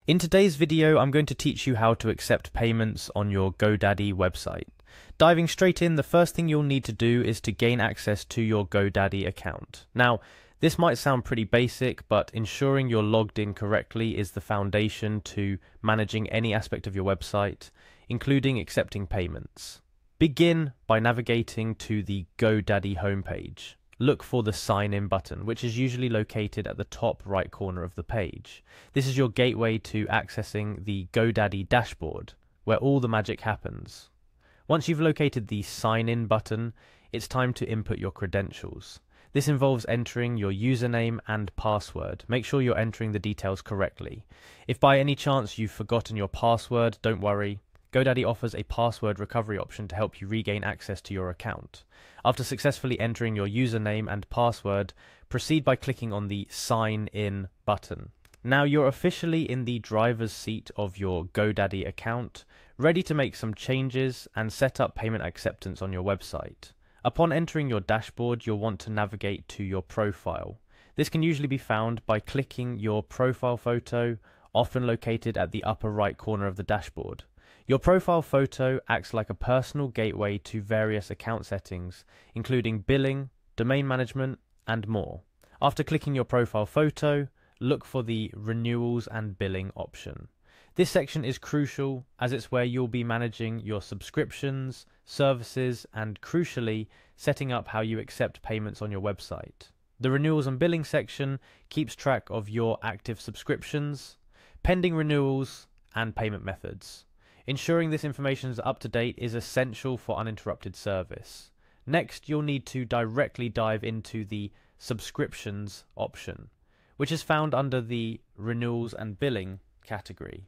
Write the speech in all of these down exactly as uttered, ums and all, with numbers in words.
In today's video, I'm going to teach you how to accept payments on your Godaddy website. Diving straight in, the first thing you'll need to do is to gain access to your Godaddy account. Now, this might sound pretty basic, but ensuring you're logged in correctly is the foundation to managing any aspect of your website, including accepting payments. Begin by navigating to the Godaddy homepage. Look for the Sign In button, which is usually located at the top right corner of the page. This is your gateway to accessing the Godaddy dashboard, where all the magic happens. Once you've located the Sign In button, it's time to input your credentials. This involves entering your username and password. Make sure you're entering the details correctly. If by any chance you've forgotten your password, don't worry. Godaddy offers a password recovery option to help you regain access to your account. After successfully entering your username and password, proceed by clicking on the Sign In button. Now you're officially in the driver's seat of your Godaddy account, ready to make some changes and set up payment acceptance on your website. Upon entering your dashboard, you'll want to navigate to your profile. This can usually be found by clicking your profile photo, often located at the upper right corner of the dashboard. Your profile photo acts like a personal gateway to various account settings, including billing, domain management, and more. After clicking your profile photo, look for the Renewals and Billing option. This section is crucial as it's where you'll be managing your subscriptions, services, and crucially, setting up how you accept payments on your website. The Renewals and Billing section keeps track of your active subscriptions, pending renewals, and payment methods. Ensuring this information is up to date is essential for uninterrupted service. Next, you'll need to directly dive into the Subscriptions option, which is found under the Renewals and Billing category.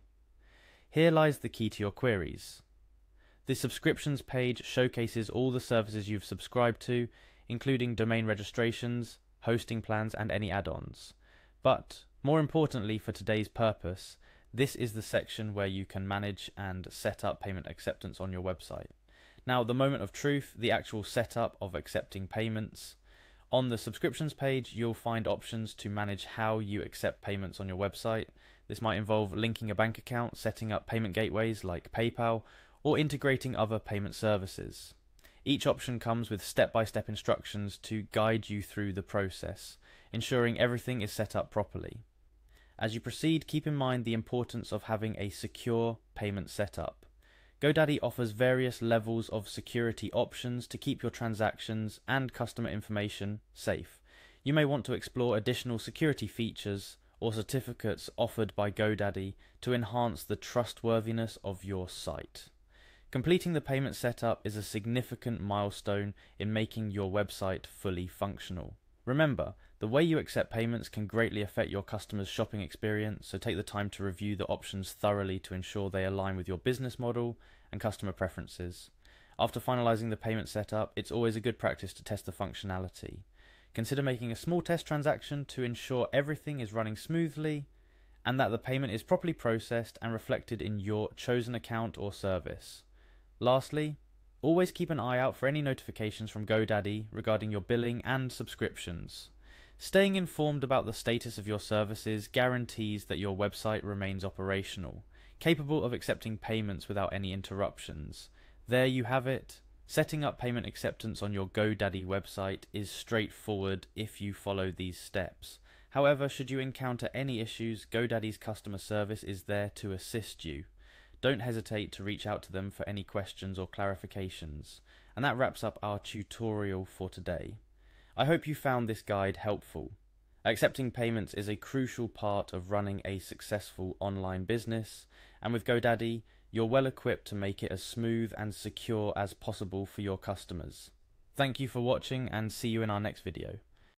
Here lies the key to your queries. The Subscriptions page showcases all the services you've subscribed to, including domain registrations, hosting plans, and any add-ons. But, more importantly for today's purpose, this is the section where you can manage and set up payment acceptance on your website. Now, the moment of truth, the actual setup of accepting payments. On the subscriptions page, you'll find options to manage how you accept payments on your website. This might involve linking a bank account, setting up payment gateways like PayPal, or integrating other payment services. Each option comes with step-by-step instructions to guide you through the process, ensuring everything is set up properly. As you proceed, keep in mind the importance of having a secure payment setup. Godaddy offers various levels of security options to keep your transactions and customer information safe. You may want to explore additional security features or certificates offered by Godaddy to enhance the trustworthiness of your site. Completing the payment setup is a significant milestone in making your website fully functional. Remember, the way you accept payments can greatly affect your customers' shopping experience, so take the time to review the options thoroughly to ensure they align with your business model and customer preferences. After finalizing the payment setup, it's always a good practice to test the functionality. Consider making a small test transaction to ensure everything is running smoothly and that the payment is properly processed and reflected in your chosen account or service. Lastly, always keep an eye out for any notifications from Godaddy regarding your billing and subscriptions. Staying informed about the status of your services guarantees that your website remains operational, capable of accepting payments without any interruptions. There you have it. Setting up payment acceptance on your Godaddy website is straightforward if you follow these steps. However, should you encounter any issues, Godaddy's customer service is there to assist you. Don't hesitate to reach out to them for any questions or clarifications. And that wraps up our tutorial for today. I hope you found this guide helpful. Accepting payments is a crucial part of running a successful online business, and with Godaddy, you're well equipped to make it as smooth and secure as possible for your customers. Thank you for watching and see you in our next video.